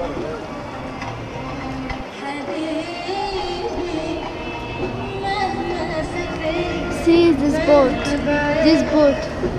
See this boat. This boat.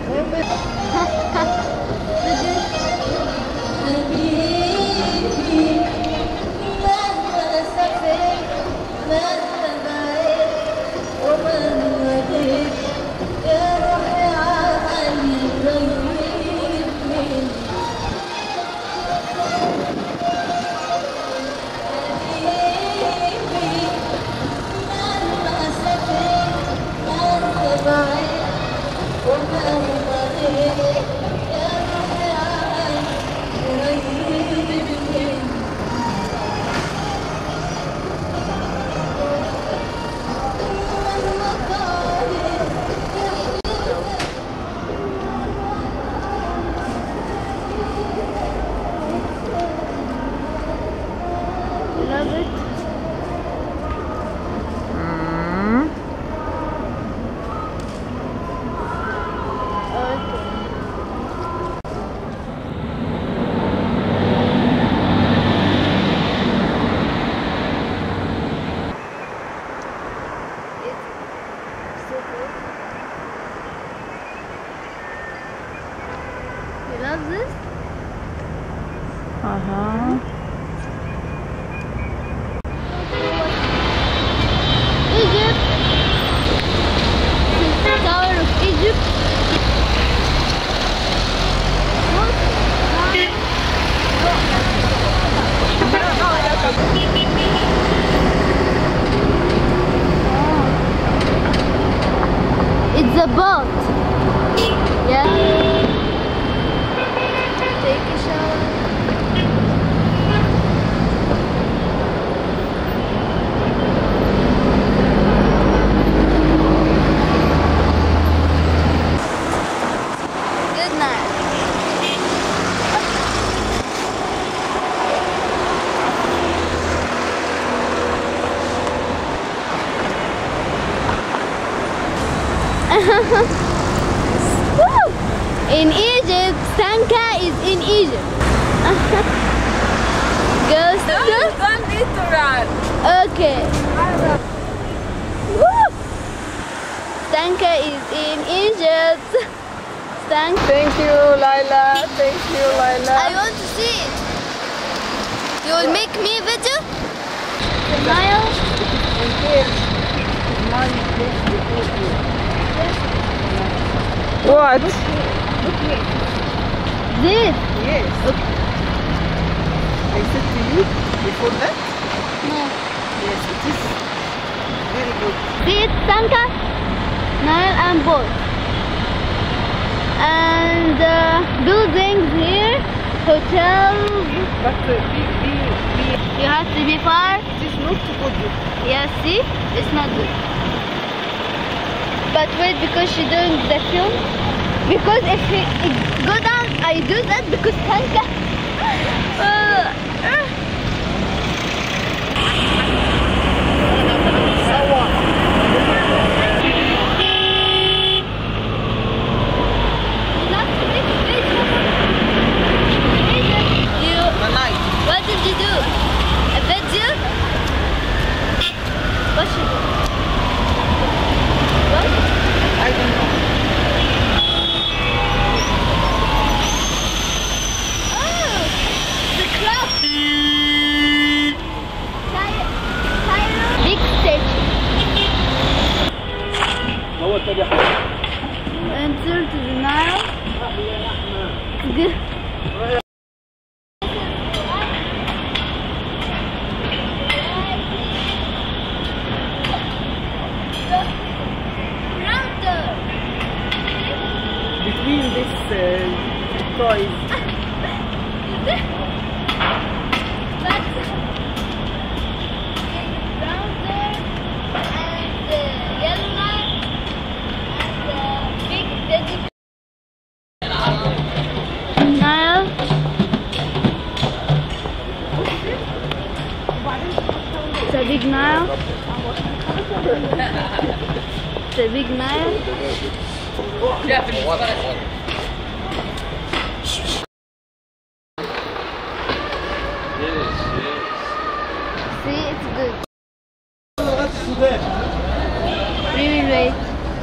Love it. You love this? Egypt. This is the Tower of Egypt. It's a boat. Yeah. Take a shower. Good night. Woo! In Egypt, Stanka is in Egypt. Goes No, you don't need to run. Okay. Woo! Stanka is in Egypt. Stanka. Thank you, Laila. Thank you, Laila. I want to see it. You will make me a video? Smile. What? This. Yes. Okay. I said to you before that? No. Yes, it is very good. See it, Stanka? Nile and boat. And buildings here, hotels. But You have to be far. it is not good. Yeah, see? It's not good. But wait, because she doing the film. Because if it go down, I do that because Stanka. What did you do? A video? What should you do? What? I don't know. Oh, the clock. Big statue. Enter to the Nile. Good. Between this toys. Nile. It's a big Nile. It's a big Nile. Yeah. We will wait.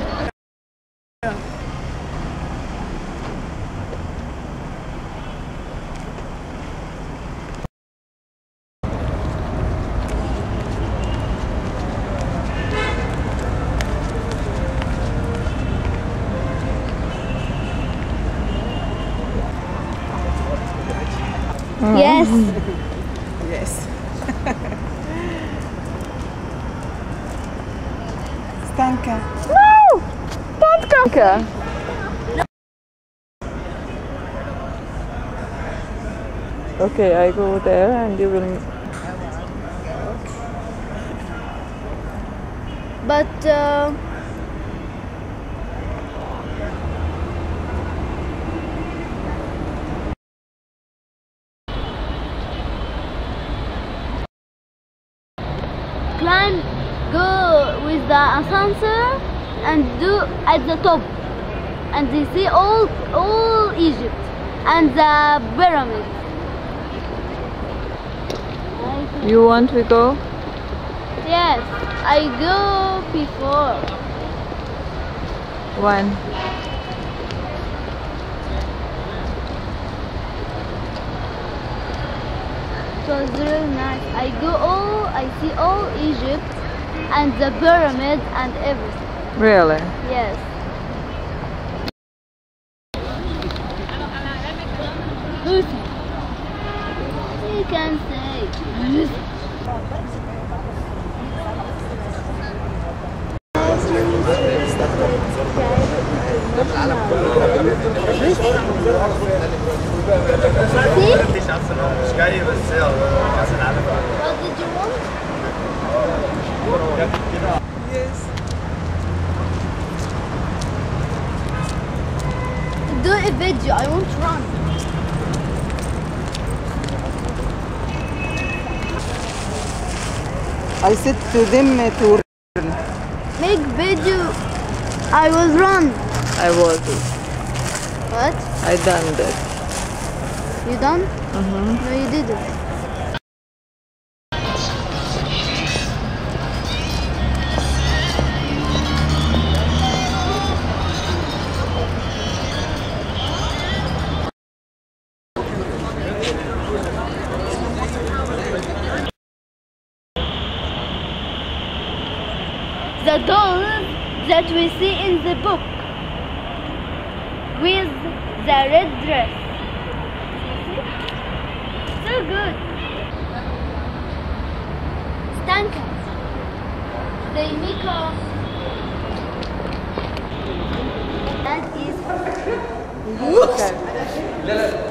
Yes. Yes. Stanka. No! Stanka! Okay, I go there and you will... But climb, go with the ascensor and do at the top, and they see all Egypt and the pyramid. You want we go? Yes, I go before. When? It was really nice. I see all Egypt and the pyramids and everything. Really? Yes. You can say. مش جاي بس كاس العالم. What did you want? Yes. Do a video. I want to run. I said to them to run. Make video. I will run. I was. What? I done that. You done? Mm-hmm. No, you didn't. The dolls that we see in the book with the red dress. So good. Stanka. They make up. That is. Okay.